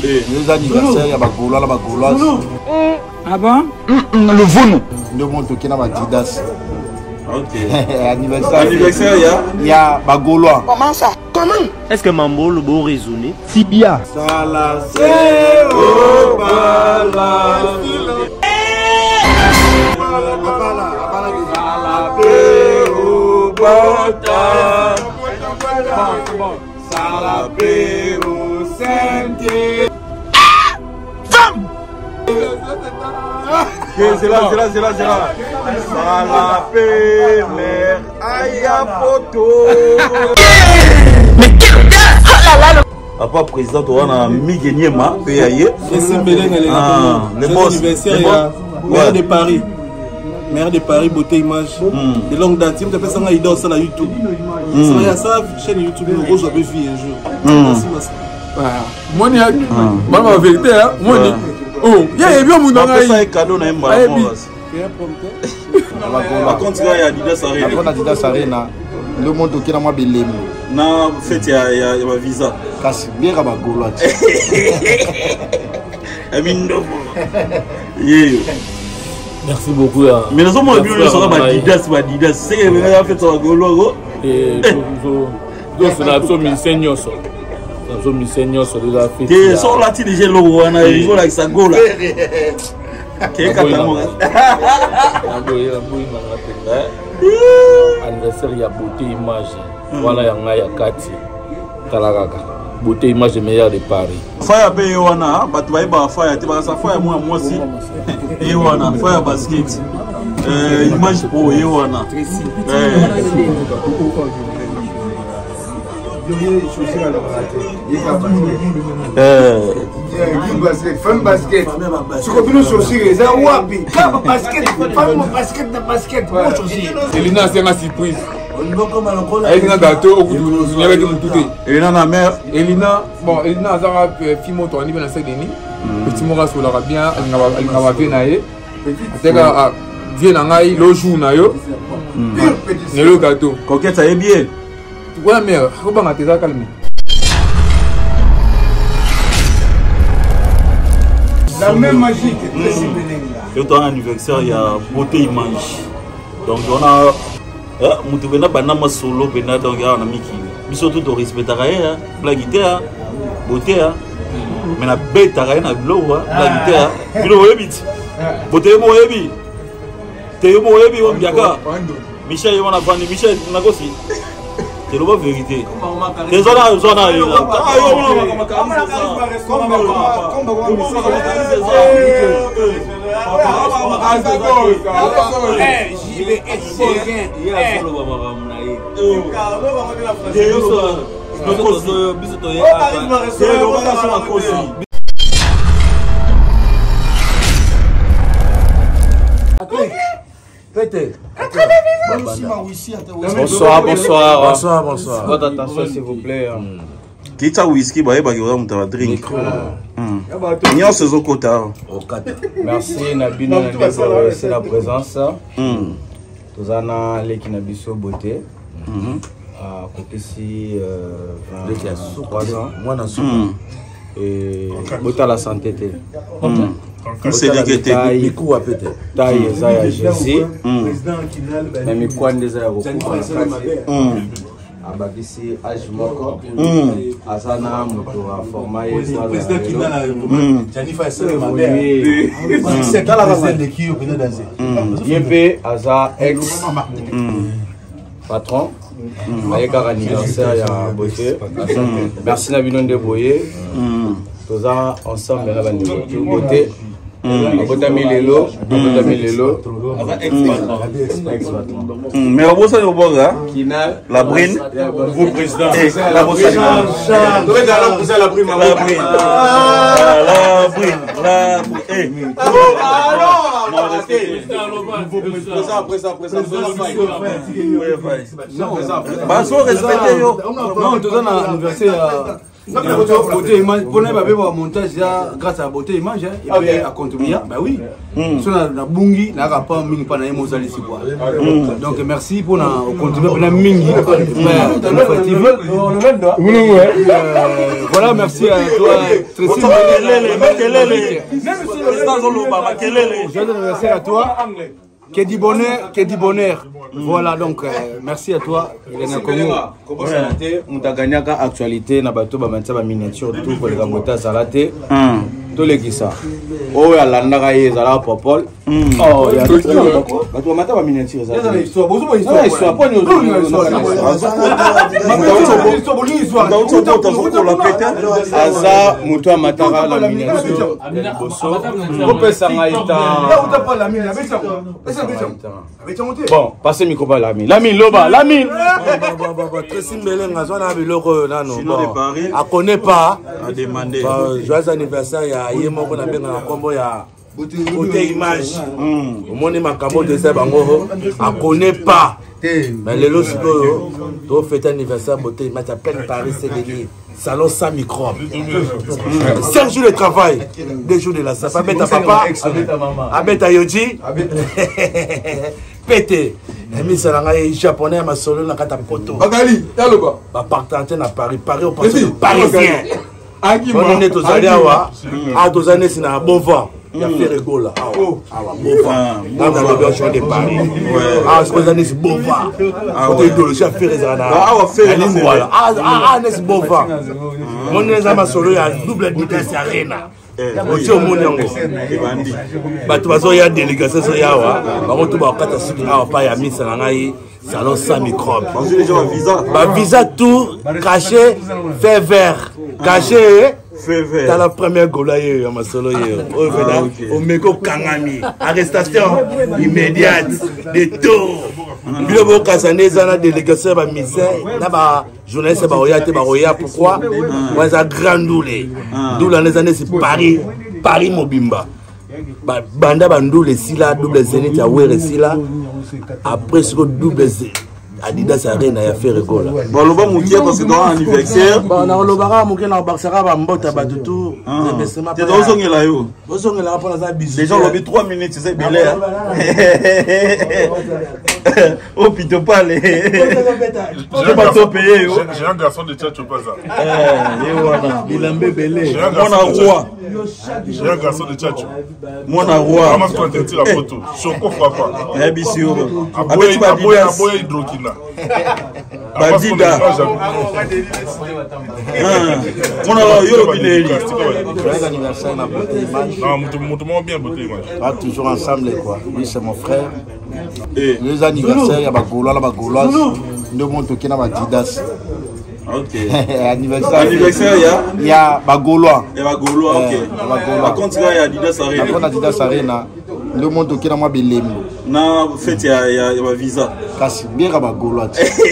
Les anniversaires, il y a Bagolo, la Bagoloise. Ah bon? Le Vounou. Le monde qui n'a pas Didas. Ok. Anniversaire, il y a Bagolois. Comment ça? Comment? Est-ce que Mambo le beau raisonné? Tibia. Sala Seo Bala. C'est là. Salapé, mère, aya photo. Mais quel gars! Oh là là! Papa président, on a Migueniema, PAE. Le boss anniversaire, maire de Paris. Maire de Paris, beauté image. De longue date, tu peux faire ça idole sur la YouTube. Il y a ça, chaîne YouTube, le gros, j'avais vu un jour. Moi, la vérité, moi, oh, il y a bien mon nom. Il y a un cadeau dans un ballon. Par contre, il y a Adidas Arena. Après Adidas Arena, le monde qui n'a pas de l'ême. Non, en fait, il y a ma visa. Casse bien à Bagolo. Merci beaucoup. Mais nous sommes venus sur Adidas. C'est que vous avez fait ça Bagolo. Et donc, c'est la somme senior. La somme senior sur les affaires. Et sur la télé, j'ai l'eau, on a rigolé avec sa gola. Anniversaire, il y a beauté image. Voilà, il y a Kati. Kalagaka. Beauté image meilleure de Paris. Fire be Yoana, but why ba fire? Tu vas sa fire moi aussi. Yoana, fire basket. Image pour Yoana. Femme basket. Tu continues sur les wapi. Basket. Elina, c'est ma surprise. Elina gâteau, vous n'avez pas tout. Elina na mère. Elina, bon, Elina a un film au tournée dans la scène. Petit moras sur la bien, elle m'a bien naïe. C'est-à-dire, viens en aïe, le jour naïe. Le gâteau. Coquette, ça est bien. Ouais, mais faut pas m'attirer à calmer. La même magie que et ton anniversaire, il y a beauté image. Donc on a Moutouena Banama solo, Bena donc on a mis qui. Surtout de respecter la blaguité, beauté, mais la bête à rien à blow, blaguité, bilo ebit. Beauté mo ebi. Te mo ebi on biaka. Michel on a vendu Michel on a aussi. C'est la vérité. Les zones Bonsoir. Votre attention s'il vous plaît. Qui t'a whisky, bah il va me drink. N'y a ce zokota. Merci Nabino, c'est la présence. Nous avons l'équipe Nabiso Beauté. À côté ici, 23 ans. Moi, dans et Beauté à la santé. C'est l'équité. Taille, Zaya, Jésus. Mais mes coins des aéroports. Ababisi Ajmoko, Asana Motora Formaï, c'est dans la base de qui Yempe, Asa, ex patron, avec un anniversaire à Beauté. Merci Nabino de Boye. Tous ensemble, la bande de Beauté. Mais au bout ça la brine, vous président, la brine, Beauté image, pour nous montage grâce à Beauté image et puis à contribuer. Bah oui. So na bungi na pas mini pa na mozali si quoi. Donc merci pour na contribuer na mingi voilà, merci à toi Tracy. Merci à toi. Que du bonheur. Voilà, donc merci à toi. Comment ça a été? On a gagné la actualité, on a battu la miniature, tout pour les gamotas salatés. Tous les qui ça. Oh, il y a l'andagaïe, il y a la popole. Oh, il y a tout ça. Tu vas mettre la miniature. Il y a une histoire. Il y a une histoire. Il y a une histoire. Aza, Moutoua Matara, la miniature. On peut s'en aller. Bon, passez le micro à Lamine. Lamine, Loba, Lamine. Tracy Mbele, Ngazwana, Biloko, là, non. Sinon, les paris. À connaît pas. À demander. Joyeux anniversaire, il y a Yémo, on a bien un combo, il y a Beauté image. Au monde, ma camo de Sebango, à connaît pas. Mais les lots, tu as fait anniversaire, Beauté image, à peine Paris, c'est gagné. Salon sans microbe. 5 jours de travail, 2 jours de la salle. Abet à papa, abet à Yoji, pété. Mais ça n'a japonais à solo na kata poto. Bagali, yaloba. Ba partager na Paris, Paris au passé parisien. On est aux Aliawa, à tous années c'est un bon vent. Il y a fait rigola. Ah, bon vent. Dans la version de Paris. Ah, aux années c'est bon vent. Faut te dire, j'ai fait rigola. Ah, on fait rigola. Ah, c'est bon vent. Mon est à solo, il y a double vitesse arena. Oche omoni yango bato bazoya délégation soyawa bango to bakata suki awa pa ya misa na ngai salon sans microbe bavisa tout caché fait vert caché dans la première gola ya masolo au meko kangami arrestation immédiate de tout bilobo kasaneza na délégation ba misère na ba journaliste ba oya te ba oya pourquoi ouais ça grand doulé doula les années c'est Paris Mobimba banda bandoule sila double zénith ya were sila après ce double Adidas Arena ya fait rigola. Bon, le bon moutier parce que dans l'anniversaire. Bon, on a le bara mouké na barsara ba mbota ba tout. Tu dois zonguer là yo. Zonguer là pour la bisu. Les gens l'ont mis 3 minutes, c'est belé. Oh pito parler. Je pas trop payer. J'ai un garçon de tchatcho pas ça. Il a belé. Mon roi. J'ai un garçon de tchatcho. Mon roi. Comment tu as la photo? Choco papa. Eh bisio. Aboye hydrokina. Badida. Mon roi yo bineli. Joyeux anniversaire na Beauté image. Non, montre-moi bien Beauté image. Ah, toujours ensemble quoi. Lui c'est mon frère. Les anniversaires, il y a la Gauloise. Nous montons qu'il y a Adidas. Ok. Anniversaire, il y a Bagolois. Il y a Bagolois, ok. Par contre, il y a Adidas Arena. Par contre, Adidas Arena. Nous montons qu'il y a Belém. Non, en fait, il y a visa. Kasi, bien à Bagolois.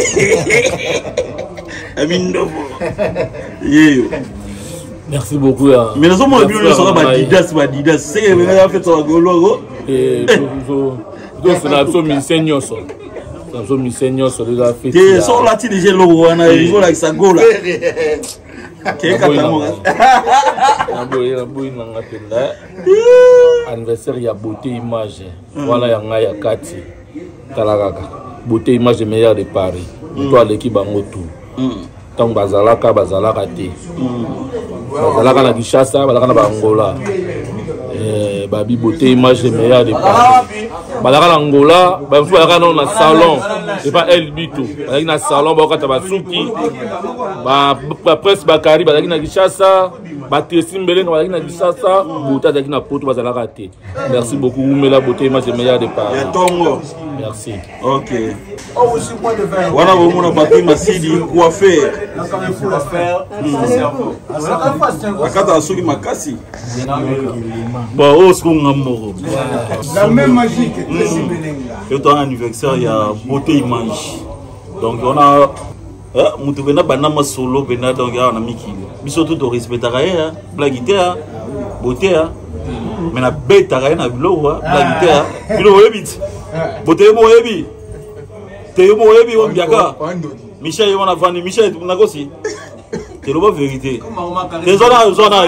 Merci beaucoup. Mais nous sommes obligés de savoir Adidas. C'est que vous avez fait ça Bagolois. Et donc, c'est la mission nyonso. La mission nyonso de la fête. Et sur la télé, j'ai le roi, na il avec sa gola. Qu'est-ce que anniversaire ya Beauté image. Voilà ya nga ya kati. Talakaka. Beauté image meilleure de Paris. Toi l'équipe bango tout. Tant bazalaka te. Bazalaka na Kinshasa, bazalaka na Angola. Babi Beauté image meilleure de Paris. Bazalaka na Angola, bazalaka na salon. C'est pas elle du tout. Bazalaka na salon, bazalaka basuki. Ba presse Bakari, bazalaka na Kinshasa. Tracy Mbele, bazalaka na Kinshasa. Beauté bazalaka na poto, bazalaka te. Merci beaucoup. Oumela Beauté image meilleure de Paris. Merci. Ok. Voilà, on a battu Massidi, quoi faire? Bon, oh, ce qu'on a mort. La même magie que Tracy Mbele. Et ton anniversaire, il y a Beauté image. Donc, on a. Moutouena Banama solo, Bena, donc, on a mis qui. Mais surtout, on respecte la blague, beauté. mais na betaka ye na biloko blague te bino oyebiti bote mo oyebi te mo oyebi o mbiaka Michel ye wana vandi Michel nakosi te loba vérité te zona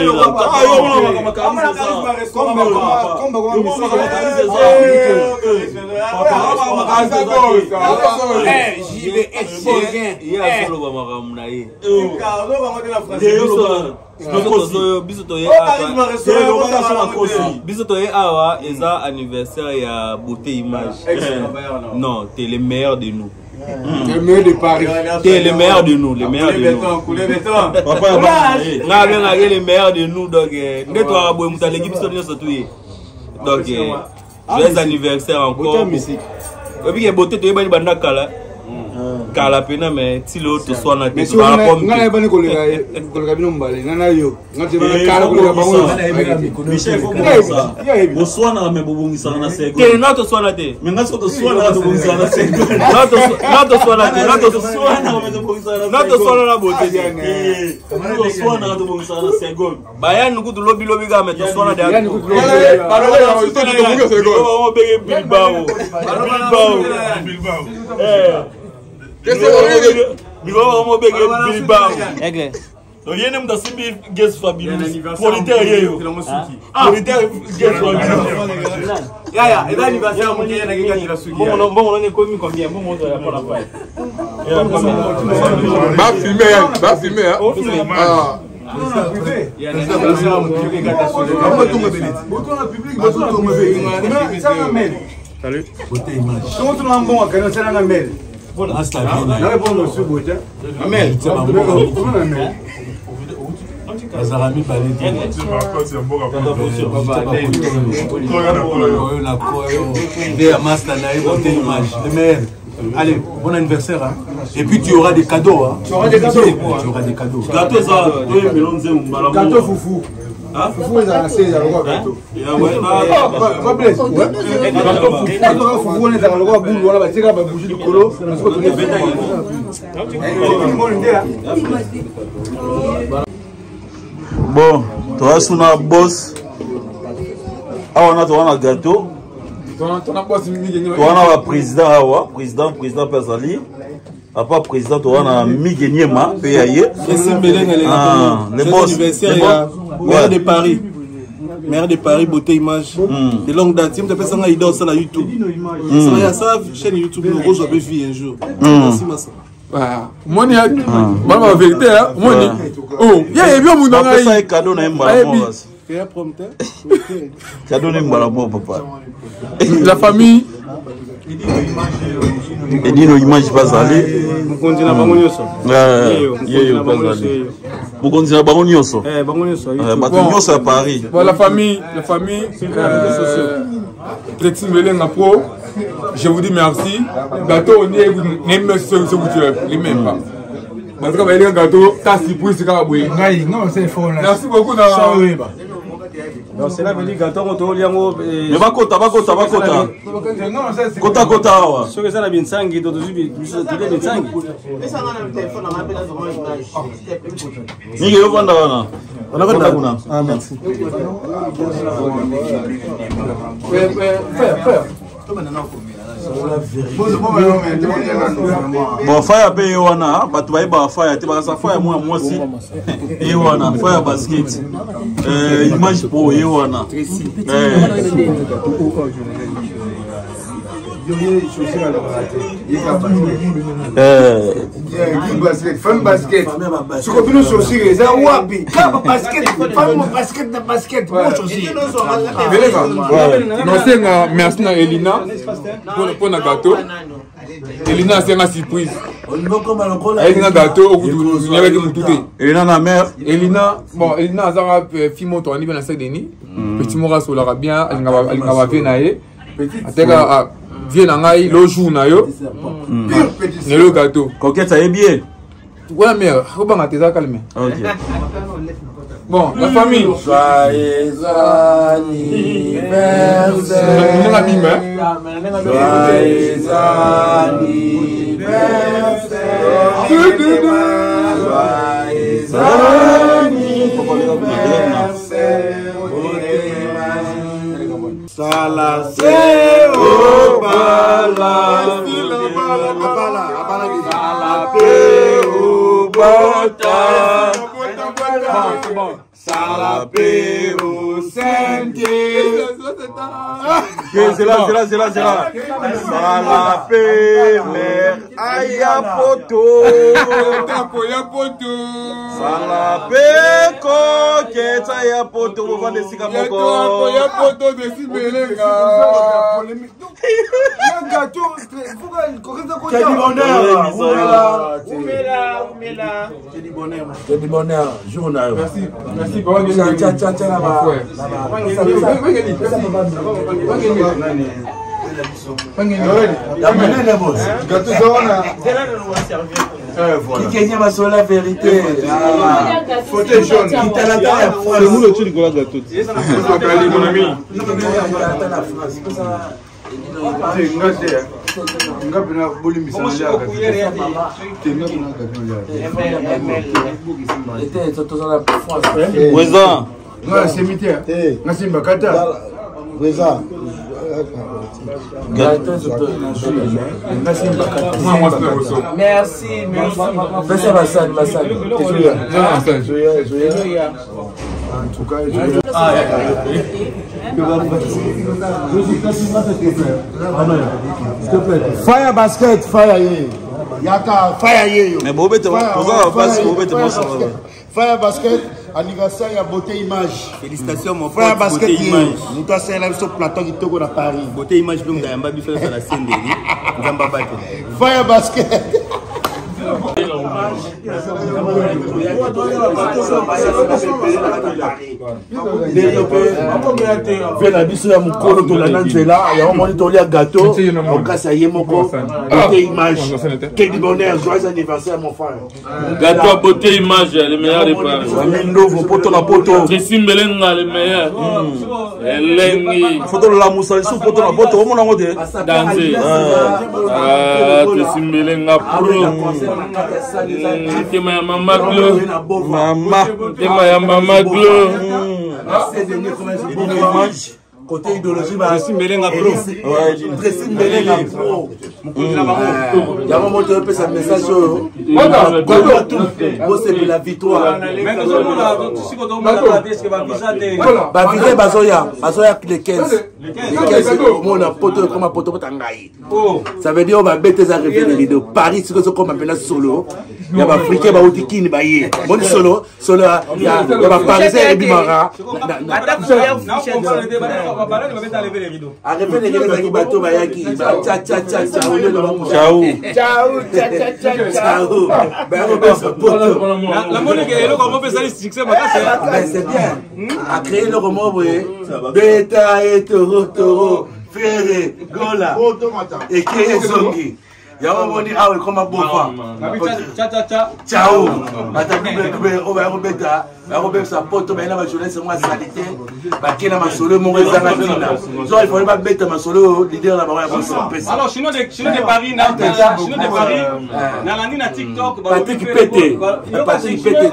biso toye awa eza anniversaire ya beauté image non t'es le meilleur de nous. Le meilleur de Paris. T'es le meilleur de nous, le meilleur de nous. Le meilleur de nous, donc donc joyeux anniversaire encore. Et puis beauté tu es bani banda kala. Kala pena mais si l'autre soit na tête par rapport. Ngana bani kolega bino mbale. Ngana yo. Ngati bani kala kolega bango. Michel faut ça. Bo soit na me bobongisa na seko. Quel notre soit na tête. Mais ngana so soit na bobongisa na seko. Notre soit na tête. Notre soit na bobongisa na seko. Notre soit na beauté. Notre soit na bobongisa na seko. Bayan nukutu lobi ga mais to soit na tête. Allez, bon anniversaire. Hein. Et puis tu auras des cadeaux. Hein. Tu auras des cadeaux. Tu auras des cadeaux. Gâteau ça, gâteau foufou. Ah, foufou est à 16 gâteau. Bon, toi sur la boss. Ah, on a un gâteau. On a président, président Pazali. Papa président, on a Migueniema, PAE. Le boss, maire de Paris. Maire de Paris, beauté image. De longue date, tu peux faire idole sur YouTube. Ça y a ça, chaîne YouTube, nous rejoignons un jour. Merci, Massa. Moi, la vérité, moi, oh, il y a bien mon cadeau, cadeau papa. La famille. Et dit nos images pas allées. Vous continuez à bangonioso. Vous continuez à bangonioso. Bangonioso à Paris. La famille, Petit Melenga Pro. Je vous dis merci. Gâteau, on est même ce que vous tuez, les mêmes pas. Parce que vous avez un gâteau, t'as si pour ce qu'il y a. Non, c'est faux. Merci beaucoup. Non, c'est là que les gâteaux ont été liés. Mais va kota. Kota. Ce que ça la bien sangi, d'autres jours, tu l'es bien sangi. Ni yo vanda wana. On a vanda. Ah merci. Bon, fire pe wana, batu ba fire te ba sa fire moi si. Wana, fire basket. Image pour wana. Femme basket. Ce que nous chaussures, c'est wapi. Basket. Merci à Elina pour le gâteau. Elina, c'est une surprise. Elle a un gâteau. Elina, la mère. Elina, a un film au tournée dans la salle de nuit. Petit Moura sur l'Arabien, elle va venir. Viens nangai le jour na yo ne le gâteau coquette ça est bien ouais mais faut pas tes calme OK bon la famille joyeux anniversaire Sala c'est là. Salapé, mère, aya poto. Salapé, koketa ya poto, vous vendez si comme moko. Ya poto de si belenga. C'est du bonheur, journal. Merci. La vérité. Fauteuil jaune. C'est nous le tue Nicolas Gâteau. Mon ami. Merci. En tout cas, Fire basket, fire ye. Yaka, fire ye. Mais bon, Fire basket, anniversaire, il y a beauté image. Félicitations, mon frère. Fire basket, image. nous t'as fait la sur plateau qui tourne à Paris. Beauté image, donc, il y a un baby sur la scène de vie. Fire basket. Vela biso ya mukolo to la nzela ya moni to lia gâteau au kasa yemoko beauté image quel bonheur joyeux anniversaire mon frère gâteau à beauté image le meilleur des parents Mindovo poto la poto Christine Belenga le meilleur elengi photo la musa sur poto la poto on monango de danser Christine Belenga pro tema ya mama Glo tema ya mama Glo côté idéologie ba Christine Belenga pro Christine Belenga pro ya maman te peut sa message vous c'est la victoire ba visa bazoya les 15 mon poto comme poto tangai ça veut dire on va bêter ça révéler de Paris c'est comme maintenant solo il y a africain ba utikini ba ye mon solo il y a ba parisien et bimara arrêtez les gars qui bateau bayaki ciao la monnaie est là comment fait ça succès c'est bien a créé le roman bêta et toro ferré gola et qui est zongi Y'a moni awe koma bofa. Ciao. Bata double o ba robeta, ba robeta poto ba ina ba jeunesse moi salité. Ba kina ma solo mo rezanga kina. So il faut pas beta ma solo leader la ba ya bossa. Alors chino de Paris na landi na TikTok ba Patrick Pété. Patrick Pété.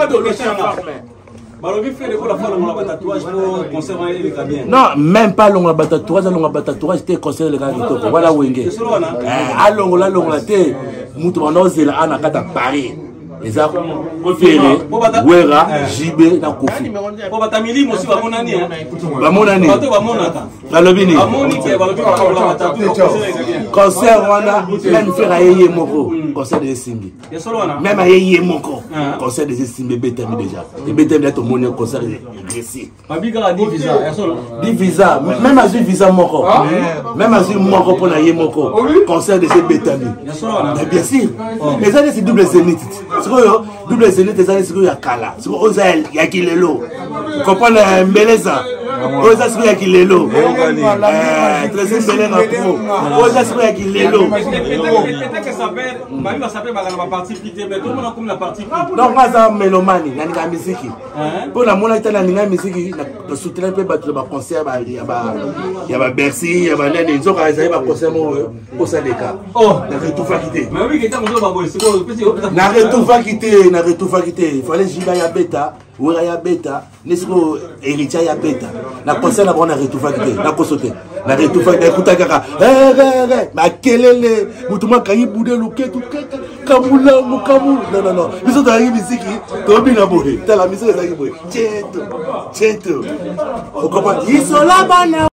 Non, même pas long la tatouage, c'était conseil le gars qui te voilà wenge. Allons la té, mutuanoze la ana kata Paris. Les a ferré, wera, jibé na kofi. Po batamili mo si ba monani ba monani. Ba monata. La lobini. Ba moni ke ba lobi ko concert wana même faire ayé moko, concert de Simbi. Même ayé moko, concert de Simbi betami déjà. Et betami là tout monde concert régressé. Ba biga di visa, ya solo. Di visa, même à visa moko. Même à moko pour ayé moko, concert de betami. Bien sûr. Mais ça c'est double zénith. Double zénith c'est ya kala. C'est ozel ya kilelo. Vous comprenez mbeleza. Oza c'est ya kilelo. Très bien na pro. Oza c'est ya kilelo. Peut-être que ça perd, Marie va saper la partie pité mais tout le monde comme la partie pité. Donc ça mélomani na ninga musique. Pour la mona tana ninga musique na soutenir pe battre ba concert ba ya ba Bercy, ya ba nene nzoka za ba concert mo pour ça les cas. Oh, na retoufa quitté. Mais oui, que mo ba boy, c'est quoi petit na retoufa quitté, il fallait jiba ya beta. Wera ya beta, nesiko héritier ya beta. Na concert na bona retoufa quitté, na kosote. na retufa écouta kaka makelele mutu makangi bude luketu kamula mukamu non biso to ayi bisiki to binga bohe tala miso ezaki bohe cheto o comprend isola bana